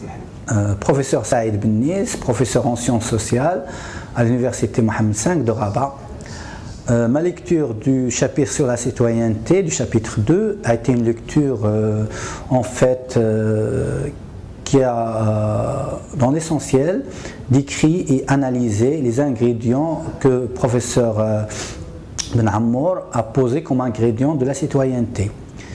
Professeur Saïd Bennis, professeur en sciences sociales à l'université Mohammed V de Rabat. Ma lecture du chapitre sur la citoyenneté, du chapitre 2, a été une lecture en fait qui a dans l'essentiel décrit et analysé les ingrédients que professeur Ben Ammour a posés comme ingrédients de la citoyenneté.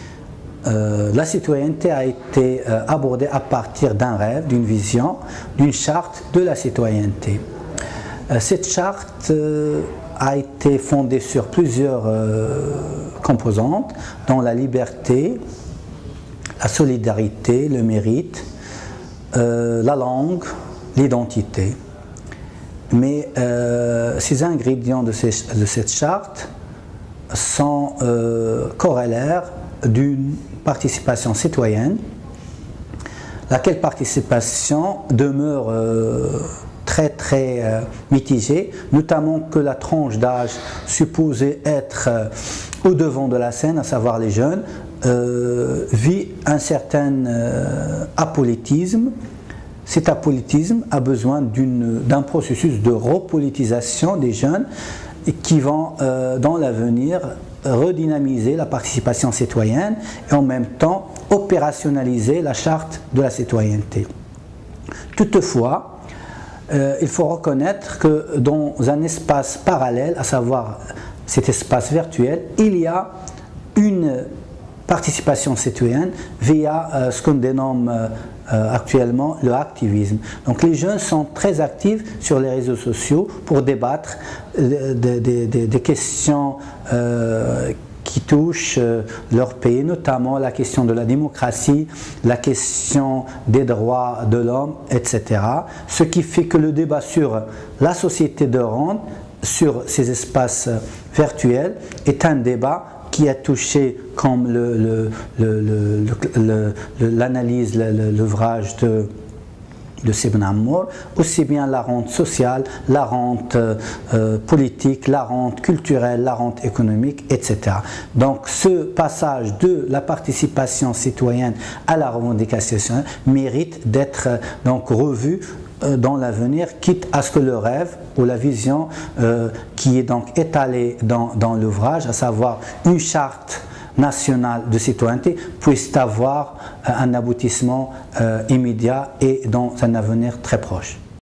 La citoyenneté a été abordée à partir d'un rêve, d'une vision, d'une charte de la citoyenneté. Cette charte a été fondée sur plusieurs composantes, dont la liberté, la solidarité, le mérite, la langue, l'identité. Mais ces ingrédients de cette charte sont corollaires d'une participation citoyenne, laquelle participation demeure très mitigée, notamment que la tranche d'âge supposée être au devant de la scène, à savoir les jeunes, vit un certain apolitisme. Cet apolitisme a besoin d'un processus de repolitisation des jeunes qui vont dans l'avenir redynamiser la participation citoyenne et en même temps opérationnaliser la charte de la citoyenneté. Toutefois, il faut reconnaître que dans un espace parallèle, à savoir cet espace virtuel, il y a une participation citoyenne via ce qu'on dénomme actuellement le activisme. Donc les jeunes sont très actifs sur les réseaux sociaux pour débattre des questions qui touchent leur pays, notamment la question de la démocratie, la question des droits de l'homme, etc. Ce qui fait que le débat sur la société de rente, sur ces espaces virtuels, est un débat qui a touché, comme l'analyse, l'ouvrage de Ben Ammour, aussi bien la rente sociale, la rente politique, la rente culturelle, la rente économique, etc. Donc ce passage de la participation citoyenne à la revendication mérite d'être donc revu dans l'avenir, quitte à ce que le rêve ou la vision qui est donc étalée dans l'ouvrage, à savoir une charte nationale de citoyenneté, puisse avoir un aboutissement immédiat et dans un avenir très proche.